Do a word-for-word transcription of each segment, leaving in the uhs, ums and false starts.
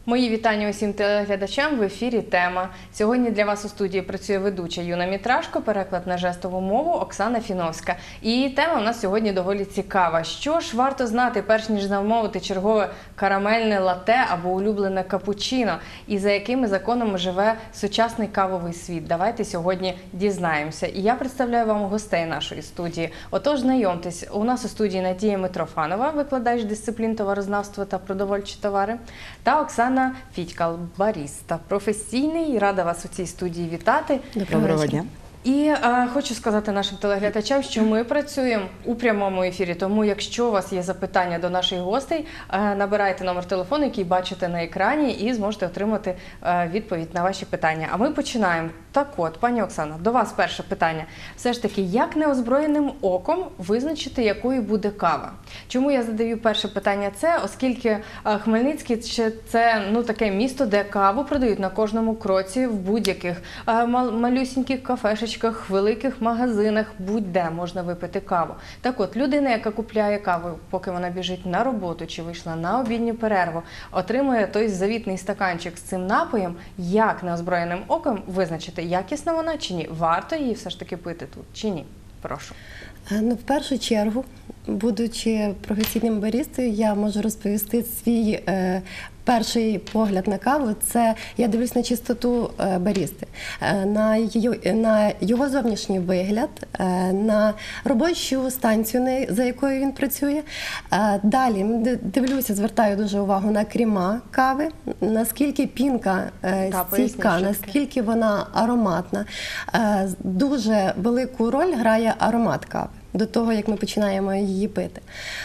Мої вітання усім телеглядачам, в ефірі «Тема». Сьогодні для вас у студії працює ведуча Юна Мітрашко, переклад на жестову мову Оксана Фіновська. І тема у нас сьогодні доволі цікава. Що ж варто знати, перш ніж замовити чергове карамельне латте або улюблене капучино? І за якими законами живе сучасний кавовий світ? Давайте сьогодні дізнаємося. І я представляю вам гостей нашої студії. Отож, знайомтесь, у нас у студії Надія Митрофанова, викладач дисциплін товарознавства та продовольчі товари, та Оксана Фітькал, баріста, професійний. Рада вас у цій студії вітати. Доброго дня. І е, хочу сказати нашим телеглядачам, що ми працюємо у прямому ефірі, тому якщо у вас є запитання до наших гостей, е, набирайте номер телефону, який бачите на екрані, і зможете отримати е, відповідь на ваші питання. А ми починаємо. Так от, пані Оксана, до вас перше питання. Все ж таки, як неозброєним оком визначити, якою буде кава? Чому я задаю перше питання це? Оскільки е, Хмельницький – це ну, таке місто, де каву продають на кожному кроці, в будь-яких е, малюсіньких кафешечках, в великих магазинах, будь-де можна випити каву. Так от, людина, яка купляє каву, поки вона біжить на роботу чи вийшла на обідню перерву, отримує той завітний стаканчик з цим напоєм, як неозброєним оком визначити, якісна вона чи ні? Варто її все ж таки пити тут чи ні? Прошу. Ну, в першу чергу, будучи професійним барістою, я можу розповісти свій е, перший погляд на каву. Це я дивлюсь на чистоту е, барісти, е, на, її, на його зовнішній вигляд, е, на робочу станцію, за якою він працює. Е, далі дивлюся, звертаю дуже увагу на крема кави, наскільки пінка е, стійка, наскільки вона ароматна. Е, дуже велику роль грає аромат кави до того, як ми починаємо її пити.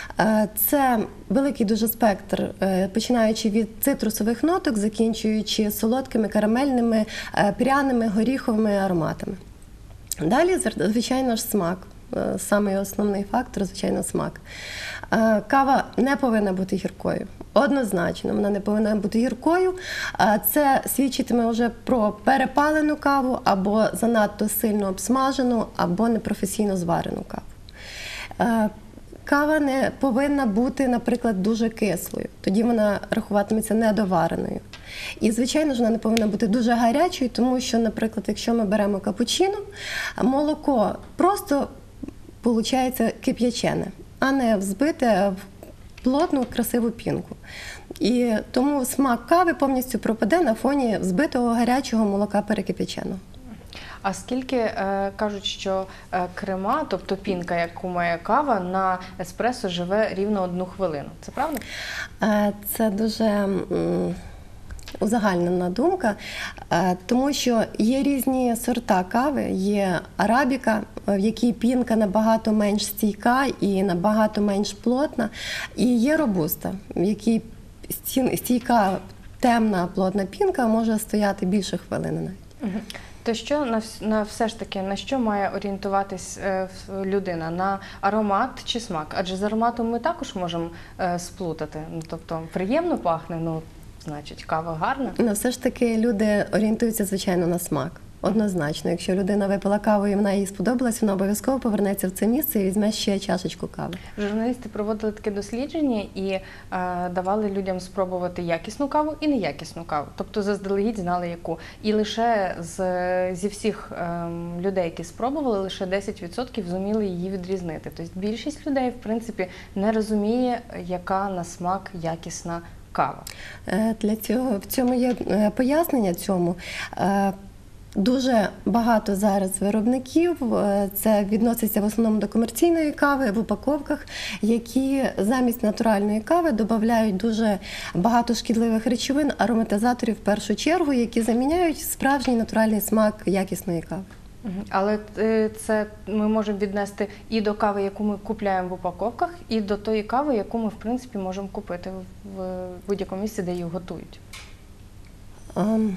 Це великий дуже спектр, починаючи від цитрусових ноток, закінчуючи солодкими, карамельними, пряними, горіховими ароматами. Далі, звичайно ж, смак. Самий основний фактор, звичайно, смак. Кава не повинна бути гіркою. Однозначно, вона не повинна бути гіркою. Це свідчитиме вже про перепалену каву, або занадто сильно обсмажену, або непрофесійно зварену каву. Кава не повинна бути, наприклад, дуже кислою. Тоді вона рахуватиметься недовареною. І, звичайно ж, вона не повинна бути дуже гарячою, тому що, наприклад, якщо ми беремо капучино, молоко просто виходить кип'ячене, а не взбите в плотну, красиву пінку. І тому смак кави повністю пропаде на фоні взбитого гарячого молока перекип'яченого. А скільки е, кажуть, що е, крема, тобто пінка, яку має кава, на еспресо живе рівно одну хвилину? Це правда? Е, це дуже м, узагальнена думка, е, тому що є різні сорта кави. Є арабіка, в якій пінка набагато менш стійка і набагато менш плотна. І є робуста, в якій стійка, темна, плотна пінка може стояти більше хвилини навіть. Угу. То що на, на все ж таки, на що має орієнтуватись е, людина? На аромат чи смак? Адже з ароматом ми також можемо е, сплутати. Ну, тобто приємно пахне, ну, значить, кава гарна. Ну, все ж таки люди орієнтуються, звичайно, на смак. Однозначно. Якщо людина випила каву і вона їй сподобалась, вона обов'язково повернеться в це місце і візьме ще чашечку кави. Журналісти проводили таке дослідження і е, давали людям спробувати якісну каву і неякісну каву. Тобто заздалегідь знали яку. І лише з, зі всіх е, людей, які спробували, лише десять відсотків зуміли її відрізнити. Тобто більшість людей, в принципі, не розуміє, яка на смак якісна кава. Для цього, в цьому є пояснення цьому. Дуже багато зараз виробників, це відноситься в основному до комерційної кави в упаковках, які замість натуральної кави додають дуже багато шкідливих речовин, ароматизаторів в першу чергу, які заміняють справжній натуральний смак якісної кави. Але це ми можемо віднести і до кави, яку ми купуємо в упаковках, і до тої кави, яку ми, в принципі, можемо купити в будь-якому місці, де її готують. Um...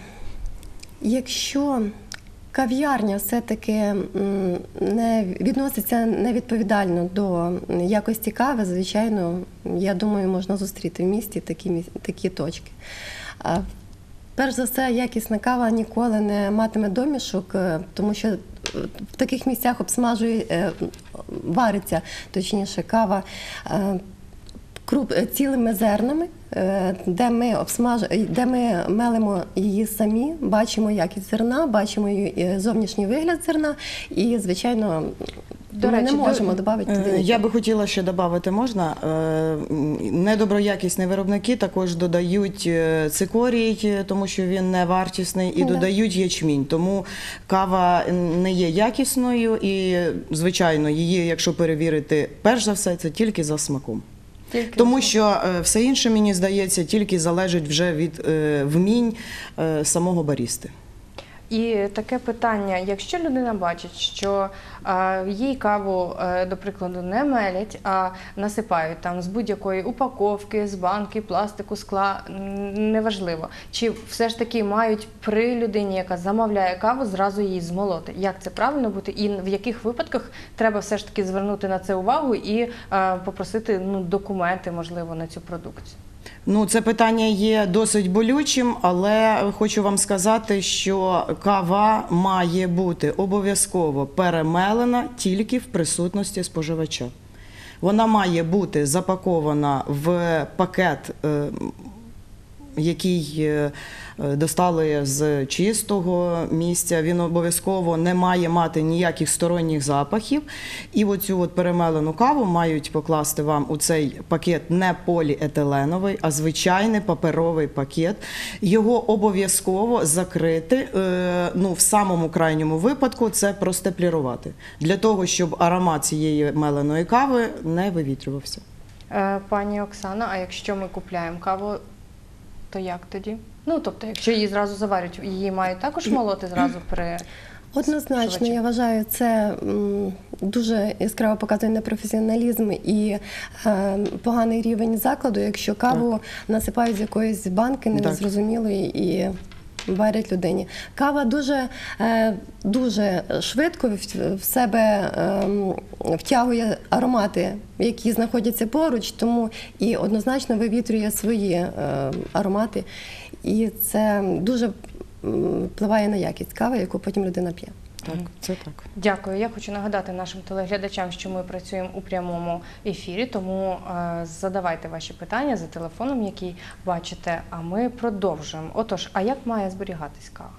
Якщо кав'ярня все-таки не відноситься невідповідально до якості кави, звичайно, я думаю, можна зустріти в місті такі, такі точки. Перш за все, якісна кава ніколи не матиме домішок, тому що в таких місцях обсмажує, вариться, точніше, кава круп е, цілими зернами, е, де ми обсмаж... де ми мелимо її самі, бачимо якість зерна, бачимо її е, зовнішній вигляд зерна і, звичайно, До ми речі, не до- можемо додати туди Е, нічого. Я би хотіла ще додати, можна? Е, Недоброякісні виробники також додають е, цикорій, е, тому що він не вартісний, і Да. додають ячмінь. Тому кава не є якісною і, звичайно, її, якщо перевірити, перш за все, це тільки за смаком. Тільки Тому що е, все інше, мені здається, тільки залежить вже від е, вмінь е, самого барісти. І таке питання: якщо людина бачить, що е, їй каву, е, до прикладу, не мелять, а насипають там з будь-якої упаковки, з банки, пластику, скла, м, неважливо, чи все ж таки мають при людині, яка замовляє каву, зразу її змолоти? Як це правильно бути? І в яких випадках треба все ж таки звернути на це увагу і е, попросити ну, документи, можливо, на цю продукцію? Ну, це питання є досить болючим, але хочу вам сказати, що кава має бути обов'язково перемелена тільки в присутності споживача. Вона має бути запакована в пакет, е, який е, достали з чистого місця. Він обов'язково не має мати ніяких сторонніх запахів. І оцю от перемелену каву мають покласти вам у цей пакет не поліетиленовий, а звичайний паперовий пакет. Його обов'язково закрити, е, ну, в самому крайньому випадку це простеплірувати, для того, щоб аромат цієї меленої кави не вивітрювався. Е, Пані Оксана, а якщо ми купляємо каву, то як тоді? Ну, тобто, якщо її зразу заварюють, її мають також молоти зразу при... Однозначно, споживачі? я вважаю, це м, дуже яскраво показує непрофесіоналізм і е, поганий рівень закладу, якщо каву насипають з якоїсь банки незрозумілої і варять людині. Кава дуже, е, дуже швидко в, в себе е, втягує аромати, які знаходяться поруч, тому і однозначно вивітрює свої е, аромати. І це дуже м, впливає на якість кави, яку потім людина п'є. Так, це так. Дякую. Я хочу нагадати нашим телеглядачам, що ми працюємо у прямому ефірі, тому е, задавайте ваші питання за телефоном, який бачите, а ми продовжуємо. Отож, а як має зберігатись кава?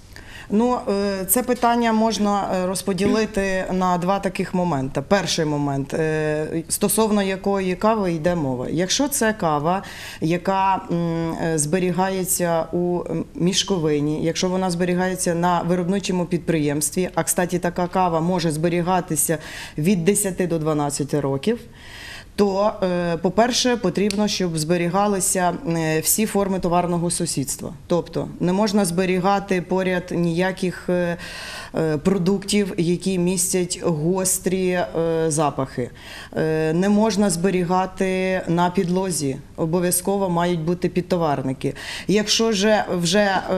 Ну, е, це питання можна е, розподілити на два таких моменти. Перший момент, е, стосовно якої кави йде мова. Якщо це кава, яка м, е, зберігається у мішковині, якщо вона зберігається на виробничому підприємстві, а, кстати, така кава може зберігатися від десяти до дванадцяти років, то, е, по-перше, потрібно, щоб зберігалися е, всі форми товарного сусідства. Тобто не можна зберігати поряд ніяких е, е, продуктів, які містять гострі е, запахи. Е, Не можна зберігати на підлозі. Обов'язково мають бути підтоварники. Якщо же вже е,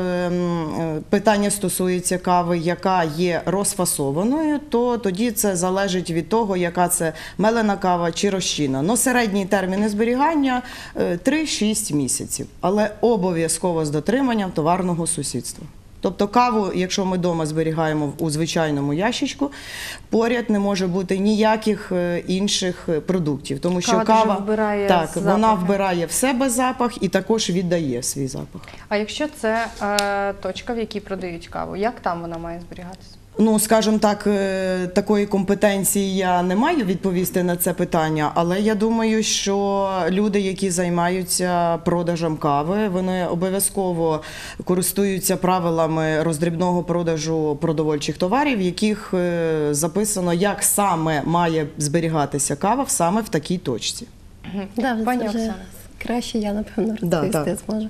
м, питання стосується кави, яка є розфасованою, то тоді це залежить від того, яка це мелена кава чи розчинна. Но середній термін зберігання е, три-шість місяців, але обов'язково з дотриманням товарного сусідства. Тобто каву, якщо ми вдома зберігаємо у звичайному ящичку, поряд не може бути ніяких е, інших продуктів, тому що Кава кава, дуже вбирає так, вона запахи. вбирає в себе запах і також віддає свій запах. А якщо це е, точка, в якій продають каву, як там вона має зберігатися? Ну, скажімо так, е, такої компетенції я не маю відповісти на це питання, але я думаю, що люди, які займаються продажем кави, вони обов'язково користуються правилами роздрібного продажу продовольчих товарів, в яких е, записано, як саме має зберігатися кава саме в такій точці. Да, Пані це вже Оксана. краще я, напевно, Да, розповісти так. зможу.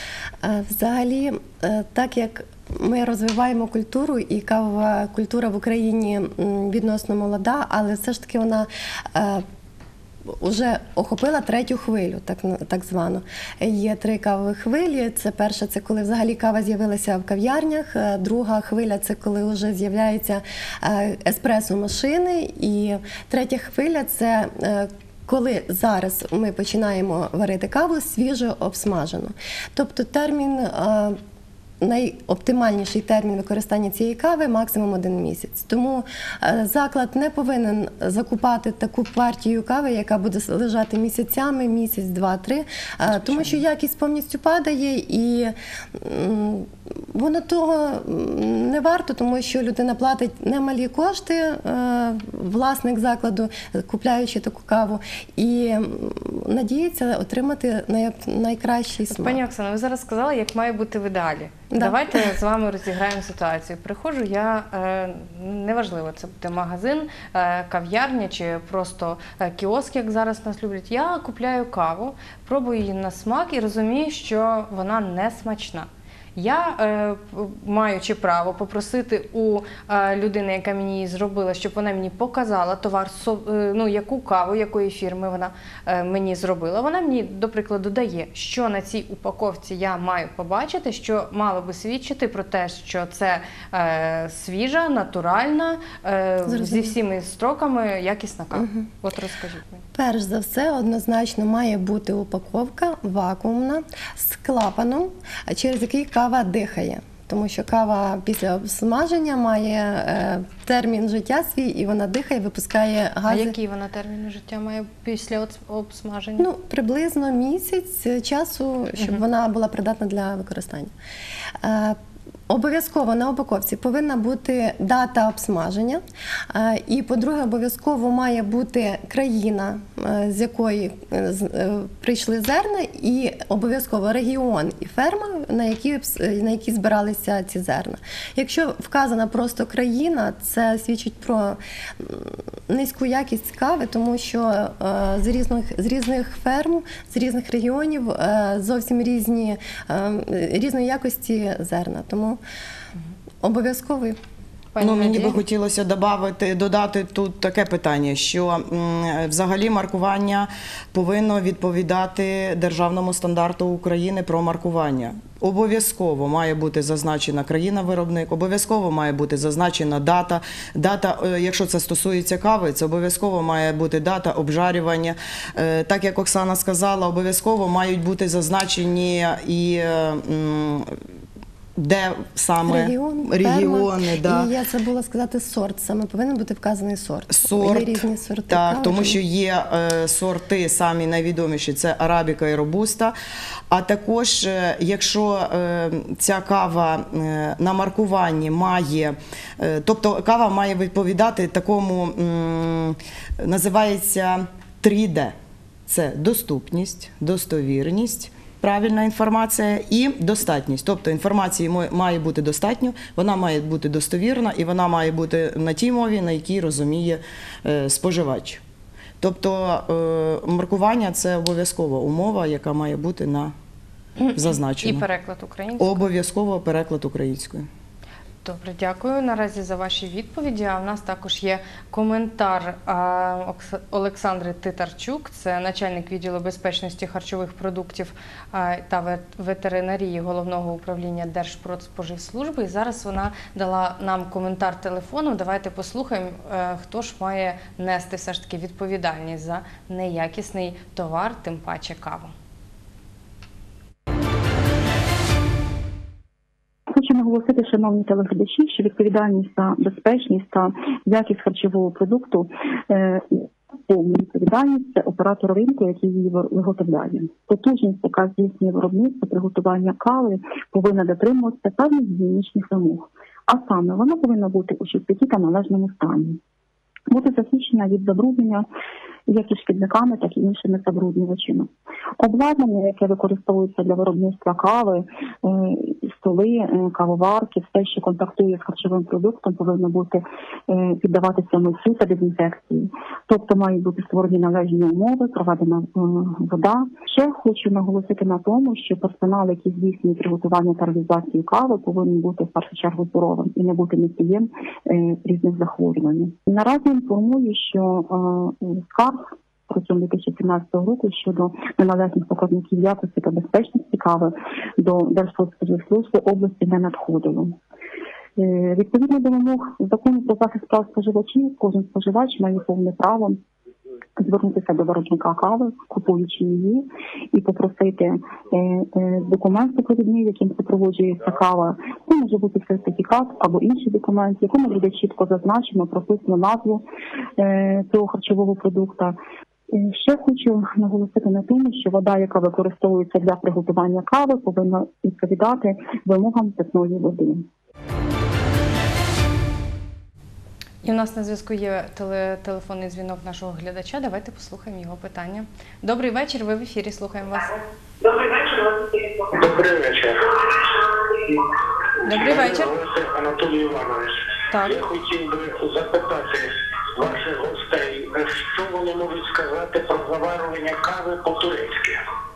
Е, Взагалі, е, так як ми розвиваємо культуру, і кавова культура в Україні м, відносно молода, але все ж таки вона е, вже охопила третю хвилю, так, так звану. Є три кавові хвилі. Це перша, це коли взагалі кава з'явилася в кав'ярнях. Е, Друга хвиля, це коли вже з'являються е, еспресо-машини. І третя хвиля, це е, коли зараз ми починаємо варити каву свіжо обсмажену. Тобто термін е, найоптимальніший термін використання цієї кави максимум один місяць. Тому е, заклад не повинен закупати таку партію кави, яка буде лежати місяцями, місяць, два, три, е, тому що якість повністю падає і м, воно того не варто, тому що людина платить немалі кошти, е, власник закладу, купляючи таку каву, і м, надіється отримати най, найкращий смак. Пані Оксано, ви зараз сказали, як має бути в ідеалі. Да. Давайте з вами розіграємо ситуацію. Приходжу я, е, неважливо, це буде магазин, е, кав'ярня чи просто е, кіоск, як зараз нас люблять. Я купляю каву, пробую її на смак і розумію, що вона не смачна. Я, е, маючи право попросити у е, людини, яка мені її зробила, щоб вона мені показала товар, со, е, ну, яку каву, якої фірми вона е, мені зробила. Вона мені, до прикладу, дає, що на цій упаковці я маю побачити, що мало би свідчити про те, що це е, свіжа, натуральна, е, зі всіми строками якісна кава. Угу. От розкажіть мені. Перш за все, однозначно має бути упаковка вакуумна з клапаном, через який кава дихає. Тому що кава після обсмаження має е, термін життя свій, і вона дихає, випускає гази. А який вона термін життя має після обсмаження? Ну, приблизно місяць часу, щоб угу. вона була придатна для використання. Е, Обов'язково на упаковці повинна бути дата обсмаження, і, по-друге, обов'язково має бути країна, з якої прийшли зерна, і обов'язково регіон і ферма, на які, на які збиралися ці зерна. Якщо вказана просто країна, це свідчить про низьку якість кави, тому що з різних, з різних ферм, з різних регіонів зовсім різні, різної якості зерна. Тому обов'язковий. Ну, мені би хотілося додати, додати тут таке питання, що м, взагалі маркування повинно відповідати державному стандарту України про маркування. Обов'язково має бути зазначена країна-виробник, обов'язково має бути зазначена дата. Дата, якщо це стосується кави, це обов'язково має бути дата обжарювання. Так як Оксана сказала, обов'язково мають бути зазначені і м, де саме Регіон, регіони. Да. І я забула сказати сорт, саме повинен бути вказаний сорт. Сорт, є різні сорти так, кави. тому що є е, сорти, самі найвідоміші, це арабіка і робуста. А також, е, якщо е, ця кава е, на маркуванні має, е, тобто кава має відповідати такому, м, називається три де. Це доступність, достовірність, правильна інформація і достатність. Тобто інформації має бути достатньо, вона має бути достовірна і вона має бути на тій мові, на якій розуміє е, споживач. Тобто е, маркування – це обов'язкова умова, яка має бути на зазначена. І переклад українською? Обов'язково переклад українською. Добре, дякую наразі за ваші відповіді. А в нас також є коментар а, Олександри Титарчук, це начальник відділу безпечності харчових продуктів а, та ветеринарії Головного управління Держпродспоживслужби. І зараз вона дала нам коментар телефоном. Давайте послухаємо, а, хто ж має нести все ж таки відповідальність за неякісний товар, тим паче каву. Хочу наголосити, шановні телеглядачі, що відповідальність за безпечність та якість харчового продукту е, повну відповідальність це оператор ринку, який її виготовляє. Потужність, яка здійснює виробництво, приготування кави, повинна дотримуватися певних гігієнічних вимог. А саме, вона повинна бути у чистоті та належному стані. Бути захищена від забруднення як і шкідниками, так і іншими забруднювачами. Обладнання, яке використовується для виробництва кави, столи, кавоварки, все, що контактує з харчовим продуктом, повинно бути піддаватися миттю та дезінфекції. Тобто мають бути створені належні умови, проведена вода. Ще хочу наголосити на тому, що персонал, який здійснює приготування та реалізацію кави, повинен бути в першу чергу здоровим і не бути носієм різних захворювань. Наразі інформую, що скарг протягом дві тисячі сімнадцятого року щодо неналежних показників якості та безпечності кави до Держпродспоживслужби області не надходило. Відповідно до вимог закону про захист прав споживачів, кожен споживач має повне право звернутися до виробника кави, купуючи її, і попросити е, е, документ супровідний, яким супроводжується кава. Це може бути сертифікат або інший документ, в якому буде чітко зазначено, прописано назву е, цього харчового продукту. Е, Ще хочу наголосити на тому, що вода, яка використовується для приготування кави, повинна відповідати вимогам питної води. І у нас на зв'язку є теле, телефонний дзвінок нашого глядача. Давайте послухаємо його питання. Добрий вечір, ви в ефірі, слухаємо вас. Добрий вечір. Добрий вечір. Добрий вечір. Мене Анатолій Іванович. Так. Я хотів би запитати ваших гостей, що вони можуть сказати про заварювання кави по-турецьки?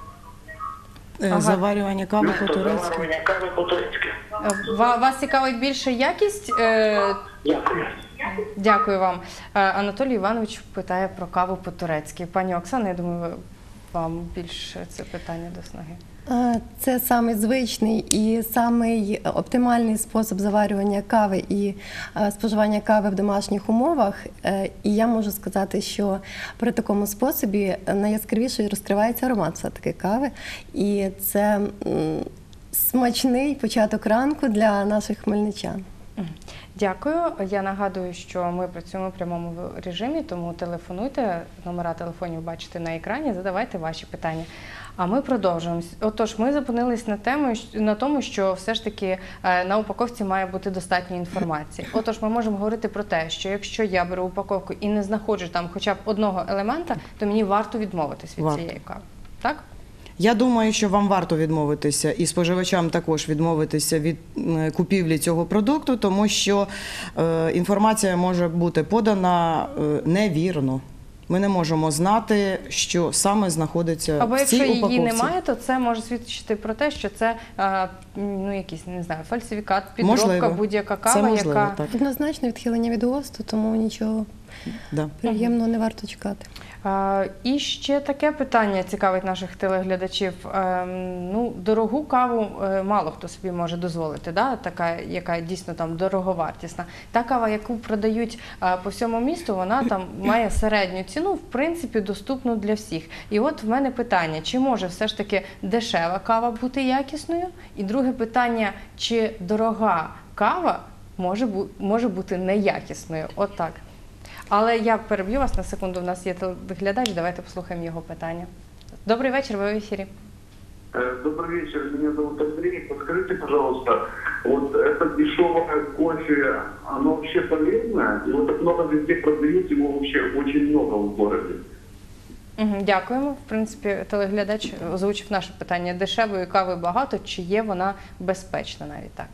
Е, Ага. Заварювання кави Метод по-турецьки. заварювання кави по-турецьки. Е, ва- Вас цікавить більше якість? Е, Дякую. Дякую вам. Е, Анатолій Іванович питає про каву по-турецьки. Пані Оксана, я думаю, ви- вам більше це питання до снаги. Е, Це самий звичний і самий оптимальний спосіб заварювання кави і е, споживання кави в домашніх умовах. Е, І я можу сказати, що при такому способі найяскравіше розкривається аромат все-таки кави. І це м, смачний початок ранку для наших хмельничан. Дякую. Я нагадую, що ми працюємо в прямому режимі, тому телефонуйте, номера телефонів бачите на екрані, задавайте ваші питання. А ми продовжуємо. Отож, ми зупинились на тему, на тому, що все ж таки е, на упаковці має бути достатньо інформації. Отож, ми можемо говорити про те, що якщо я беру упаковку і не знаходжу там хоча б одного елемента, то мені варто відмовитись від Варто. цієї кави. Так? Я думаю, що вам варто відмовитися, і споживачам також відмовитися від е, купівлі цього продукту, тому що е, інформація може бути подана е, невірно. Ми не можемо знати, що саме знаходиться Або в цій якщо її упаковці. немає, то це може свідчити про те, що це е, ну якийсь, не знаю, фальсифікат, підробка, Можливо. будь-яка Це кава, можливо, яка так. Однозначно відхилення від ГОСТу, тому нічого Да. приємного не варто чекати. А, І ще таке питання цікавить наших телеглядачів. Ем, Ну, дорогу каву е, мало хто собі може дозволити, да? Така, яка дійсно там дороговартісна. Та кава, яку продають е, по всьому місту, вона там має середню ціну, в принципі, доступну для всіх. І от в мене питання, чи може все ж таки дешева кава бути якісною? І друге питання, чи дорога кава може, бу- може бути неякісною? От так. Але я переб'ю вас на секунду, у нас є телеглядач, давайте послухаємо його питання. Добрий вечір, ви в ефірі. Э, Добрый вечер, меня зовут Андрей. Подскажите, пожалуйста, вот это дешевое кофе, оно вообще полезное? И вот так много везде продают, его вообще очень много в городе. Угу, дякуємо. В принципі, телеглядач озвучив наше питання. Дешевої кави багато, чи є вона безпечна навіть так?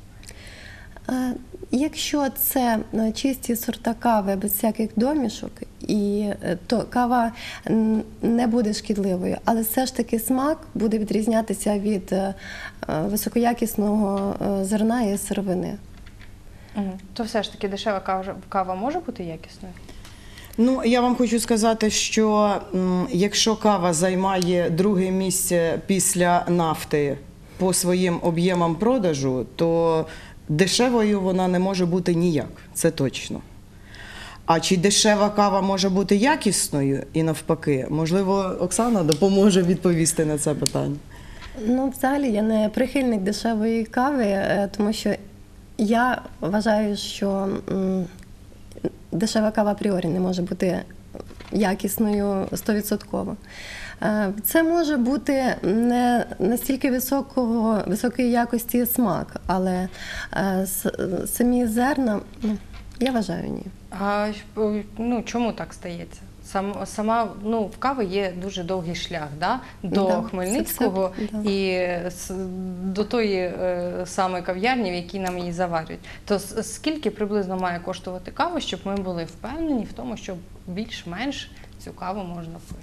Е, Якщо це е, чисті сорта кави без всяких домішок, і, е, то кава м, не буде шкідливою, але все ж таки смак буде відрізнятися від е, е, високоякісного е, зерна і сировини. Угу. То все ж таки дешева кава, кава може бути якісною? Ну, я вам хочу сказати, що м, якщо кава займає друге місце після нафти по своїм об'ємам продажу, то дешевою вона не може бути ніяк, це точно. А чи дешева кава може бути якісною і навпаки? Можливо, Оксана допоможе відповісти на це питання. Ну, взагалі, я не прихильник дешевої кави, е, тому що я вважаю, що м, дешева кава апріорі не може бути якісною сто відсотків. Е, Це може бути не настільки високого, високої якості смак, але е, с- самі зерна, ну, я вважаю, ні. А ну, чому так стається? Сам, сама, ну, в кави є дуже довгий шлях, да? До Да, Хмельницького це все, да. і с- до тої е, самої кав'ярні, в якій нам її заварюють. То с- скільки приблизно має коштувати кава, щоб ми були впевнені в тому, що більш-менш цю каву можна пити?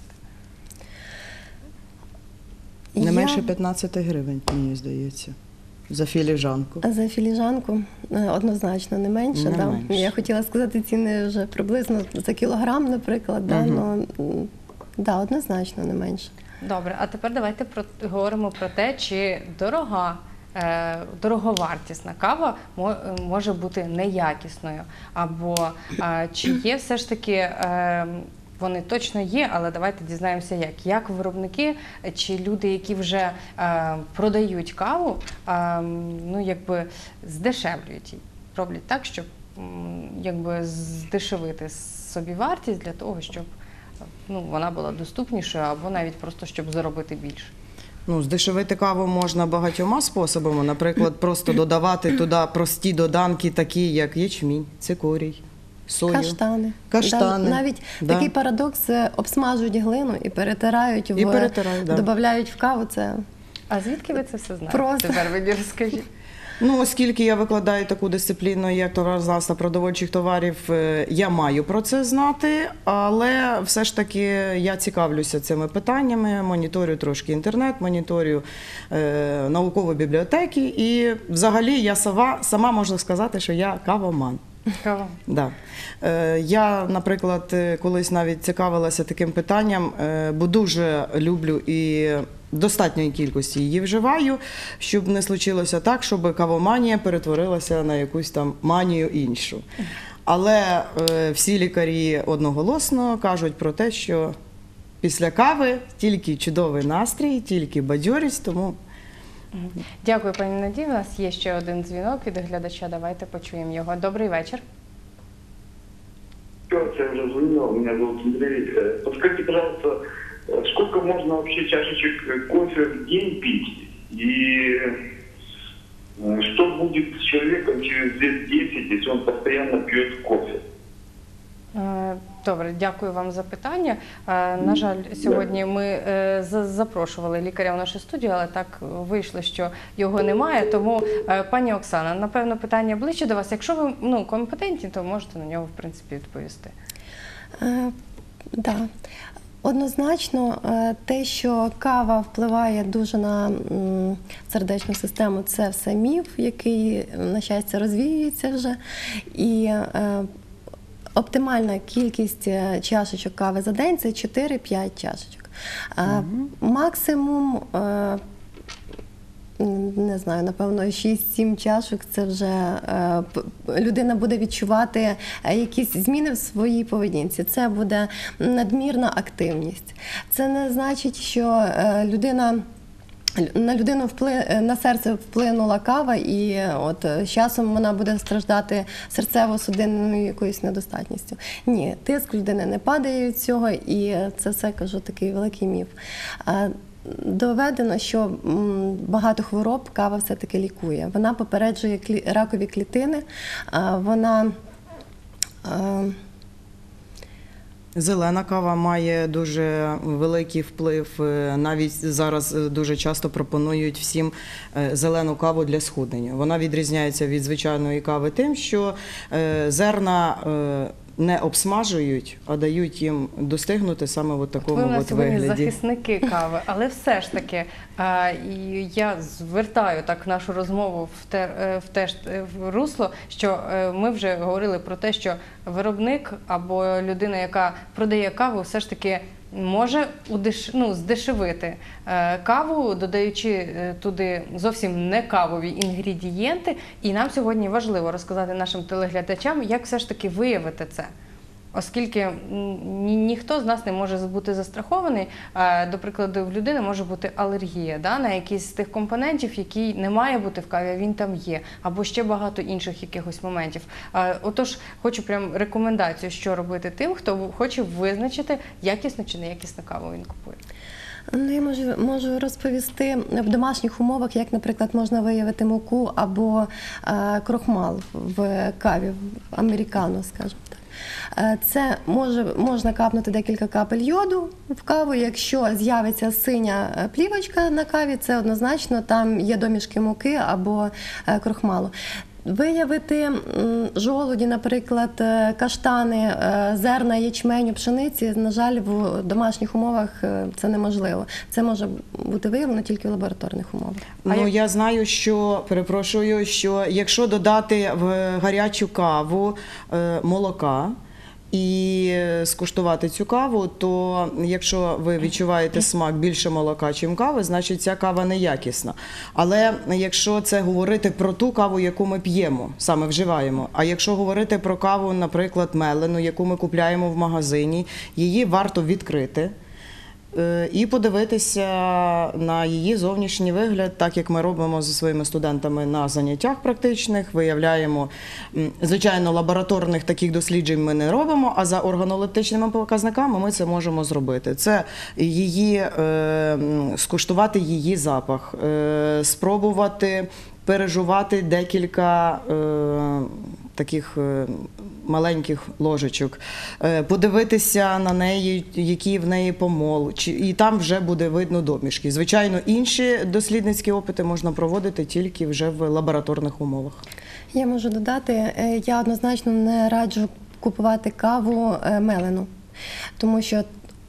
Не Я- менше п'ятнадцять гривень, мені здається, за філіжанку. За філіжанку е, однозначно не менше. Не да. менше. Я хотіла сказати ціни вже приблизно за кілограм, наприклад. Да, Мгм. ну, м, да, однозначно не менше. Добре, а тепер давайте про, говоримо про те, чи дорога, е, дороговартісна кава мо- може бути неякісною, або е, чи є все ж таки е, вони точно є, але давайте дізнаємося, як. Як виробники чи люди, які вже е, продають каву, е, ну, якби здешевлюють її, роблять так, щоб м, якби здешевити собівартість для того, щоб ну, вона була доступнішою або навіть просто, щоб заробити більше. Ну, здешевити каву можна багатьома способами. Наприклад, просто додавати туди прості доданки, такі як ячмінь, цикорій, сою. Каштани. Каштани. Да, навіть Да. такий парадокс, е, обсмажують глину і перетирають, І в, перетирають, да. додають в каву. Це А звідки ви це все знаєте? Просто. Тепер мені розкажіть. Ну, оскільки я викладаю таку дисципліну, як товарознавство продовольчих товарів, е, я маю про це знати, але все ж таки я цікавлюся цими питаннями, моніторю трошки інтернет, моніторю е, наукові бібліотеки і взагалі я сама, сама можу сказати, що я кавоман. Кава. Да. Е, Я, наприклад, е, колись навіть цікавилася таким питанням, е, бо дуже люблю і достатньої кількості її вживаю, щоб не случилося так, щоб кавоманія перетворилася на якусь там манію іншу. Але е, всі лікарі одноголосно кажуть про те, що після кави тільки чудовий настрій, тільки бадьорість, тому Дякую, пані Надії. У нас є ще один дзвінок від глядача. Давайте почуємо його. Добрий вечір. Я уже звонил, меня зовут Андрей. Э, Подскажите, пожалуйста, э, сколько можно вообще чашечек э, кофе в день пить? И э, что будет с человеком через лет десять, если он постоянно пьет кофе? Е, Добре, дякую вам за питання. Е, На жаль, сьогодні ми е, за- запрошували лікаря в нашу студію, але так вийшло, що його немає. Тому, е, пані Оксана, напевно, питання ближче до вас. Якщо ви ну, компетентні, то можете на нього, в принципі, відповісти. Е, да. Однозначно, е, те, що кава впливає дуже на м, сердечну систему, це все міф, який, на щастя, розвіюється вже. І е, оптимальна кількість е, чашечок кави за день – це чотири-п'ять чашечок. Е, Максимум, е, не знаю, напевно, шість-сім чашок – це вже е, п- людина буде відчувати е, якісь зміни в своїй поведінці. Це буде надмірна активність. Це не значить, що е, людина на людину впли... на серце вплинула кава, і от з часом вона буде страждати серцево-судинною якоюсь недостатністю. Ні, тиск людини не падає від цього, і це все, кажу, такий великий міф. А, Доведено, що м, багато хвороб кава все-таки лікує. Вона попереджує клі... ракові клітини, а, вона а, зелена кава має дуже великий вплив. Е, Навіть зараз е, дуже часто пропонують всім е, зелену каву для схуднення. Вона відрізняється від звичайної кави тим, що е, зерна е, не обсмажують, а дають їм достигнути саме в Ви такому у нас от сьогодні вигляді. захисники кави, але все ж таки е, і я звертаю так нашу розмову в те, е, в те ж е, в русло, що е, ми вже говорили про те, що виробник або людина, яка продає каву, все ж таки може удеш... ну, здешевити е, каву, додаючи е, туди зовсім не кавові інгредієнти. І нам сьогодні важливо розказати нашим телеглядачам, як все ж таки виявити це. Оскільки ні, ніхто з нас не може бути застрахований. Е, До прикладу, в людини може бути алергія да, на якісь з тих компонентів, які не має бути в каві, а він там є. Або ще багато інших якихось моментів. Е, Отож, хочу прям рекомендацію, що робити тим, хто хоче визначити, якісну чи неякісну каву він купує. Ну, я можу, можу розповісти в домашніх умовах, як, наприклад, можна виявити муку або е, крохмал в каві, американо, скажімо так. Е, Це може, можна капнути декілька капель йоду в каву. Якщо з'явиться синя е, плівочка на каві, це однозначно там є домішки муки або е, крохмалу. Виявити м, жолуді, наприклад, е, каштани, е, зерна ячменю, пшениці, на жаль, в домашніх умовах е, це неможливо. Це може бути виявлено тільки в лабораторних умовах. Ну, я знаю, що, перепрошую, що якщо додати в гарячу каву е, молока і скуштувати цю каву, то якщо ви відчуваєте смак більше молока, чим кави, значить ця кава неякісна. Але якщо це говорити про ту каву, яку ми п'ємо, саме вживаємо, а якщо говорити про каву, наприклад, мелену, яку ми купляємо в магазині, її варто відкрити і подивитися на її зовнішній вигляд, так як ми робимо зі своїми студентами на заняттях практичних, виявляємо, звичайно, лабораторних таких досліджень ми не робимо, а за органолептичними показниками ми це можемо зробити. Це її, е, скуштувати її запах, е, спробувати пережувати декілька е, таких е, маленьких ложечок, е, подивитися на неї, який в неї помол, чи, і там вже буде видно домішки. Звичайно, інші дослідницькі опити можна проводити тільки вже в лабораторних умовах. Я можу додати, е, я однозначно не раджу купувати каву е, мелену, тому що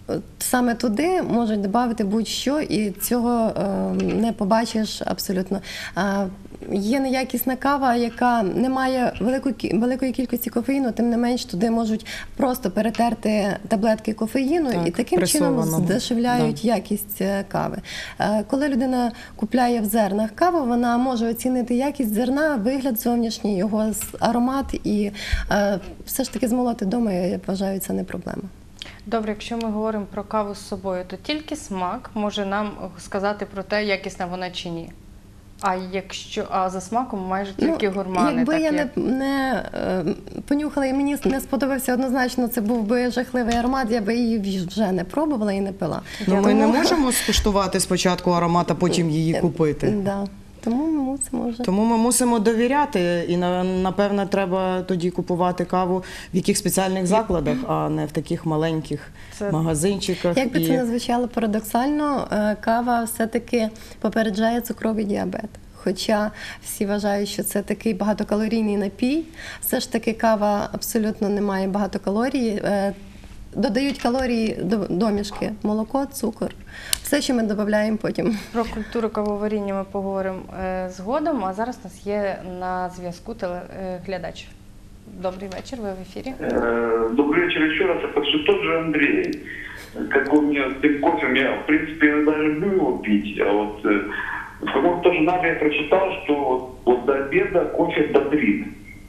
саме туди можуть додати будь-що, і цього е, не побачиш абсолютно. Е, є неякісна кава, яка не має великої, великої кількості кофеїну, тим не менш туди можуть просто перетерти таблетки кофеїну, Так, і таким чином пресованого. здешевляють Да. якість е, кави. Е, коли людина купляє в зернах каву, вона може оцінити якість зерна, вигляд зовнішній, його аромат, і е, все ж таки змолоти вдома, я вважаю, це не проблема. Добре, якщо ми говоримо про каву з собою, то тільки смак може нам сказати про те, якісна вона чи ні. А якщо а за смаком майже тільки гурмани. Якби так я як... не, не е, понюхала і мені не сподобався однозначно, це був би жахливий аромат, я би її вже не пробувала і не пила. Ну, ми Тому- не можемо скуштувати спочатку аромат, а потім її купити. Да. Тому ми мусимо вже. Тому ми мусимо довіряти, і на- напевне треба тоді купувати каву в яких спеціальних закладах, а не в таких маленьких Це- магазинчиках. Як би І- це не звучало парадоксально, е, кава все-таки попереджає цукровий діабет. Хоча всі вважають, що це такий багатокалорійний напій, все ж таки кава абсолютно не має багато калорій. Е, Додають калорії до домішки, молоко, цукор. Все, що ми додаємо потім. Про культуру кавоваріння ми поговоримо е, згодом, а зараз у нас є на зв'язку телеглядач. Добрий вечір, ви в ефірі. Э, Добрый вечер еще раз. Это все тот же Андрей. Как он мне с тем кофе, я, в принципе, иногда люблю его пить. А вот э, в каком-то журнале я прочитал, что вот, вот до обеда кофе бодрит.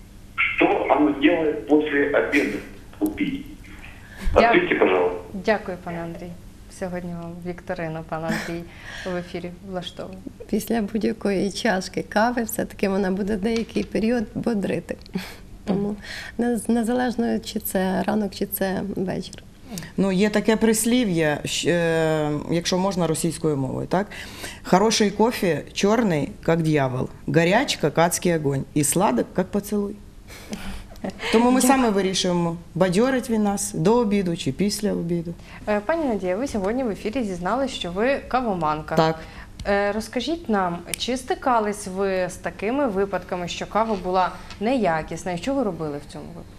Что оно делает после обеда купить? Я- Ответьте, пожалуйста. Дякую, пане Андрій. Сьогодні вам вікторина, пан Андрій, в ефірі влаштовує. Після будь-якої чашки кави все-таки вона буде деякий період бодрити. Тому не- незалежно, чи це ранок, чи це вечір. Ну, є таке прислів'я, щ- е, якщо можна російською мовою, так? Хороший кофе чорний, як дьявол, гарячка, як адський огонь, і сладок, як поцілуй. Тому ми саме вирішуємо, бадьорить він нас до обіду чи після обіду. Е, Пані Надія, ви сьогодні в ефірі зізналися, що ви кавоманка. Так. Е, Розкажіть нам, чи стикались ви з такими випадками, що кава була неякісна, і що ви робили в цьому випадку?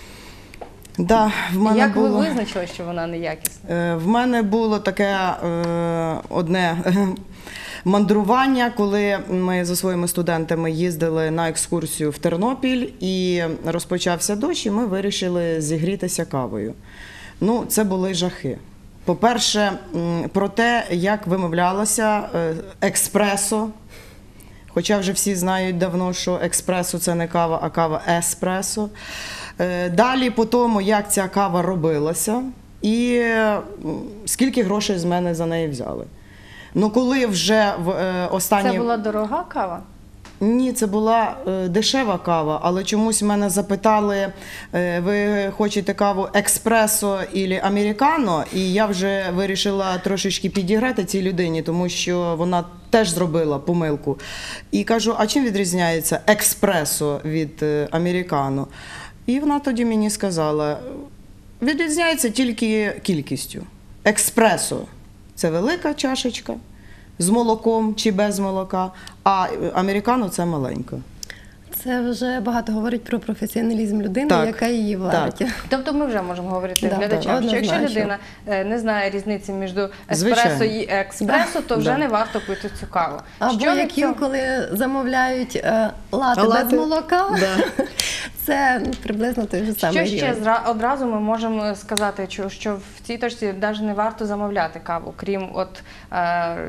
Да, в мене Як було... ви визначили, що вона неякісна? Е, В мене було таке е, одне мандрування, коли ми зі своїми студентами їздили на екскурсію в Тернопіль і розпочався дощ, і ми вирішили зігрітися кавою. Ну, це були жахи. По-перше, м, про те, як вимовлялося е, експресо, хоча вже всі знають давно, що експресо – це не кава, а кава еспресо. Е, Далі по тому, як ця кава робилася і м, скільки грошей з мене за неї взяли. Ну, коли вже в е, останні... Це була дорога кава? Ні, це була е, дешева кава, але чомусь мене запитали, е, ви хочете каву експресо або американо, і я вже вирішила трошечки підіграти цій людині, тому що вона теж зробила помилку. І кажу, а чим відрізняється експресо від е, американо? І вона тоді мені сказала, відрізняється тільки кількістю. Експресо – це велика чашечка з молоком чи без молока, а американо – це маленька. Це вже багато говорить про професіоналізм людини, Так, яка її варить. Тобто ми вже можемо говорити Да, глядачам, да, що якщо однозначно. людина е, не знає різниці між еспресо Звичайно. і експресо, то вже Да. не варто пити цю каву. Або Що від як цього? інколи замовляють е, лати, Лати, без молока, да. це ну, приблизно той же самий Що ще рівень. зра- одразу ми можемо сказати, що, що в цій точці навіть не варто замовляти каву, крім от е,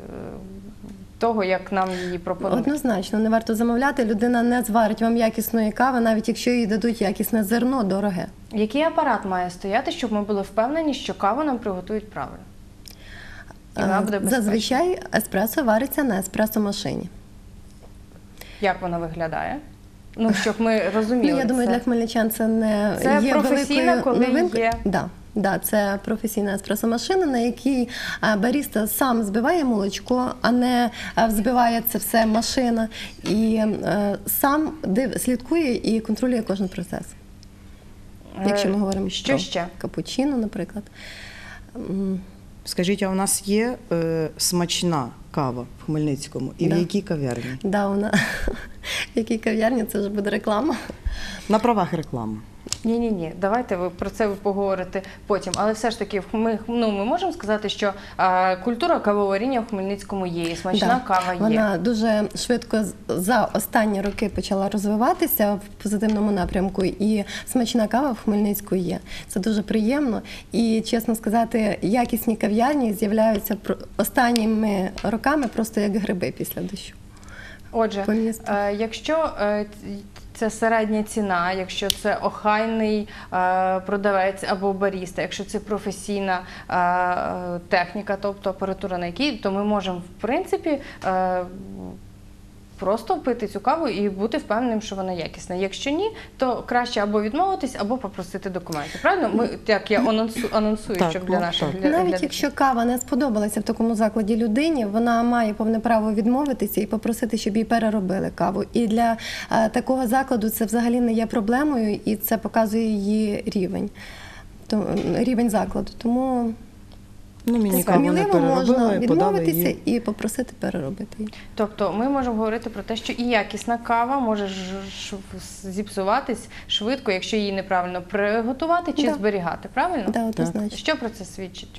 того, як нам її пропонують? Однозначно, не варто замовляти. Людина не зварить вам якісної кави, навіть якщо їй дадуть якісне зерно, дороге. Який апарат має стояти, щоб ми були впевнені, що каву нам приготують правильно? І вона буде безпечна. Зазвичай еспресо вариться на еспресо-машині. Як вона виглядає? Ну, щоб ми розуміли. Ну, я думаю, це. для хмельничан це не Це є професійна, великою коли новинкою. є- Да, да, це професійна еспресо-машина, на якій а, баріста сам збиває молочко, а не а, взбиває це все машина. І е, сам див, слідкує і контролює кожен процес. Якщо ми Е, говоримо що про ще? капучино, наприклад. М, Скажіть, а у нас є е, смачна кава в Хмельницькому? І Да. в якій кав'ярні? Да, вона в якій кав'ярні, це вже буде реклама. На правах реклами. Ні, ні, ні. Давайте ви про це ви поговорите потім. Але все ж таки, ми, ну, ми можемо сказати, що е, культура кавоваріння в Хмельницькому є, і смачна Да, кава є. Вона дуже швидко з- за останні роки почала розвиватися в позитивному напрямку, і смачна кава в Хмельницьку є. Це дуже приємно. І, чесно сказати, якісні кав'ярні з'являються про- останніми роками просто як гриби після дощу. Отже, по місту. е, якщо е, ц- це середня ціна, якщо це охайний е, продавець або баріста, якщо це професійна е, е, техніка, тобто апаратура на якій, то ми можемо в принципі е, просто пити цю каву і бути впевненим, що вона якісна. Якщо ні, то краще або відмовитись, або попросити документи. Правильно? Ми, як я анонсу, анонсую, Так, щоб для ну, наших так. гля- Навіть глядачів. якщо кава не сподобалася в такому закладі людині, вона має повне право відмовитися і попросити, щоб їй переробили каву. І для е, такого закладу це взагалі не є проблемою, і це показує її рівень. То, рівень закладу. Тому Ну, мені каву не сміливо переробили, можна подали відмовитися її. і попросити переробити її. Тобто ми можемо говорити про те, що і якісна кава може ж- ш- зіпсуватись швидко, якщо її неправильно приготувати чи Да. зберігати. Правильно? Да, однозначно. Що про це свідчить?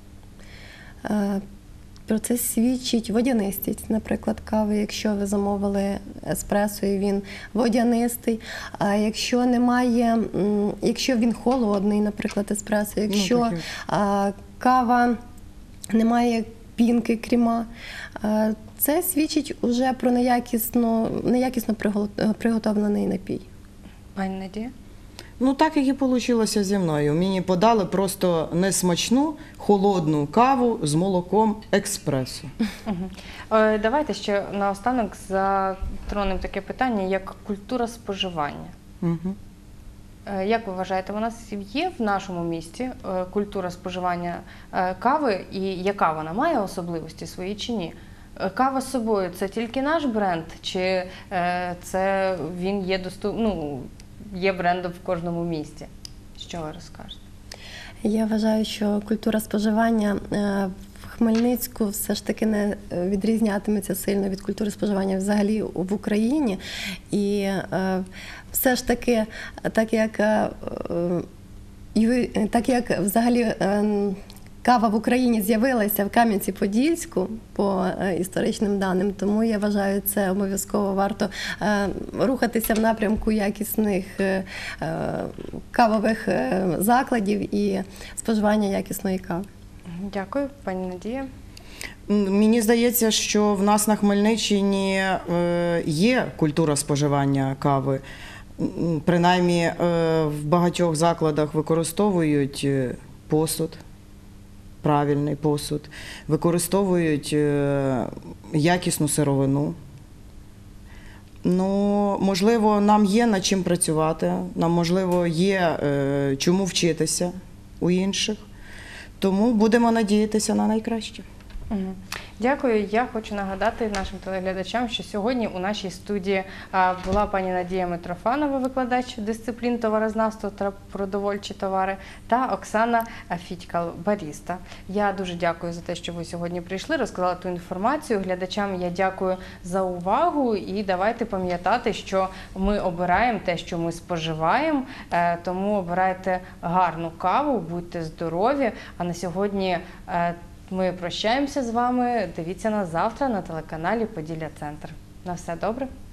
Е, Про це свідчить водянистість, наприклад, кави, якщо ви замовили еспресо і він водянистий. А якщо немає, м, якщо він холодний, наприклад, еспресо, якщо таке. а, кава не має пінки, крема, а, це свідчить уже про неякісно, неякісно приго- приготовлений напій. Пані Надія? Ну, так як і вийшло зі мною. Мені подали просто несмачну, холодну каву з молоком експресо. Угу. Е, давайте ще наостанок затронемо таке питання, як культура споживання. Угу. Е, Як ви вважаєте, у нас є в нашому місті е, культура споживання е, кави, і яка вона має особливості свої чи ні? Е, Кава з собою – це тільки наш бренд, чи е, це він є доступ... ну, є брендом в кожному місті? Що ви розкажете? Я вважаю, що культура споживання е, в Хмельницьку все ж таки не відрізнятиметься сильно від культури споживання взагалі в Україні. І е, все ж таки, так як, е, е, ю- так як взагалі е, кава в Україні з'явилася в Кам'янці-Подільську по е, історичним даним, тому я вважаю, це обов'язково варто е, рухатися в напрямку якісних е, е, кавових е, закладів і споживання якісної кави. Дякую, пані Надія. М, Мені здається, що в нас на Хмельниччині е, є культура споживання кави. М, Принаймні е, в багатьох закладах використовують е, посуд, правильний посуд, використовують е, якісну сировину. Ну, можливо, нам є над чим працювати, нам, можливо, є е, чому вчитися у інших. Тому будемо надіятися на найкраще. Мгм. Дякую. Я хочу нагадати нашим телеглядачам, що сьогодні у нашій студії а, була пані Надія Митрофанова, викладач дисциплін товарознавства та продовольчі товари, та Оксана Фітькал, баріста. Я дуже дякую за те, що ви сьогодні прийшли, розказали ту інформацію. Глядачам я дякую за увагу і давайте пам'ятати, що ми обираємо те, що ми споживаємо, е, тому обирайте гарну каву, будьте здорові. А на сьогодні е, ми прощаємося з вами. Дивіться нас завтра на телеканалі Поділля Центр. На все добре.